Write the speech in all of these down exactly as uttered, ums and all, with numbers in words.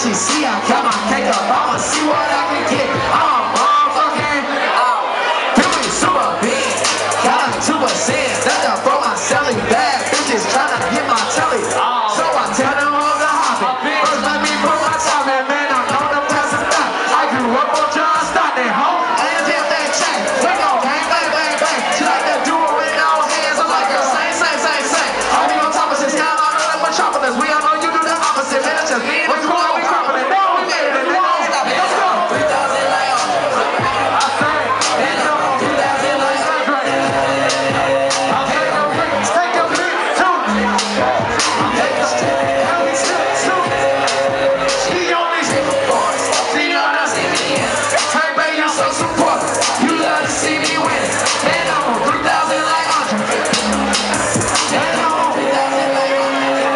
she see I got my cake up, I'ma see what I can get. I'm a motherfucking oh, feeling super big. Got a two percent, that's up for my selling bag. Bitches tryna hit my telly, so I tell them all to hop it. First let me put my time in, man, I know them past the stop. I grew up on John Stockton, they home, and if they check, we gon' bang, bang, bang, bang. She like to do it with no hands, I'm like, girl, sing, sing, sing, sing. I be on top of this guy, I know that metropolis. We all know you do the opposite, man, it's just me and the crew, we cropping it. No, we made it, and they don't stop it. Let's go. three thousand like on. I say, and no, two thousand like Andre. I'll take your pick, take your pick, two. Take your pick, two. She on these boys, she on us. Hey, baby, you so support. You love to see me win. And I'm on three thousand like Andre. And I'm on three thousand like Andre.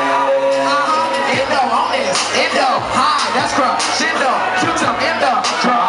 Uh-huh, Indo on this, Indo, high, that's crap. Shindo, Q-tip, Indo, drop.